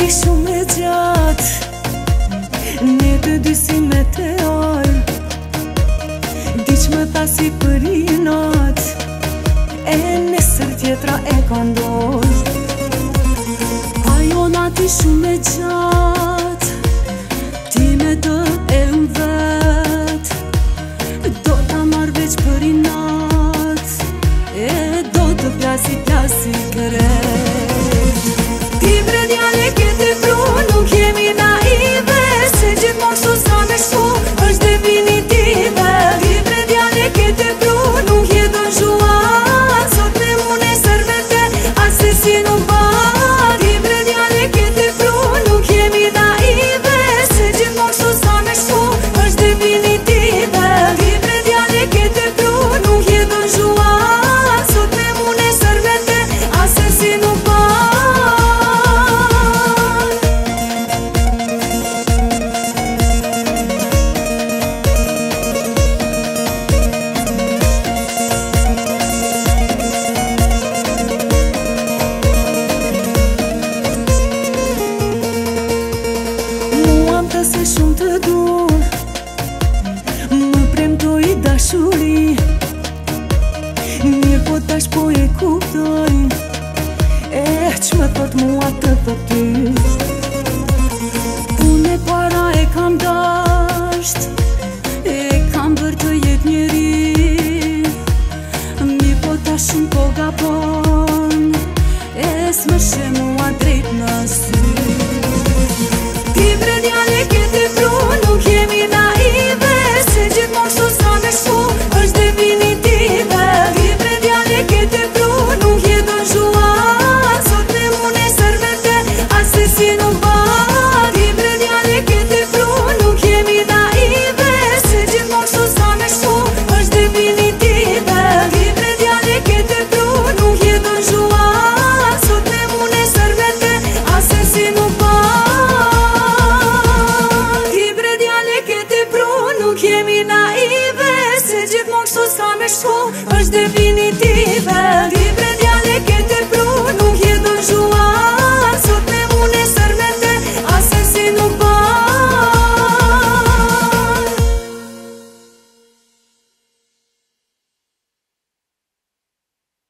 ti shumë e gjatë, ne të dy si meteor, diq më pasi për i natë, e nesër tjetra e ka ndodh. Ajo nati shumë e gjatë, ti me të e më vetë, do ta marrë veç për i natë, e do të plasi kërret. Ti bre djale kete pru, nuk jemi naive, se gjithmonë kështu s'ka me shku, është definitive. Ti bre djale kete pru, nuk je Don Juan, sot me mune servete, ase si nuk ba. Ti bre djale kete pru, nuk jemi naive, se gjithmonë kështu s'ka me shku, është definitive. Ti bre djale kete pru, nuk je Don Juan, sot me mune servete, ase si nuk ba. Se shumë të du, më premtoj dashuri, mirë po tash po e kuptoj, që më thot mua të thot ty. Unë e para e kam dasht, e kam bërë të jet njeri, mirë po tash shumë po gaboj.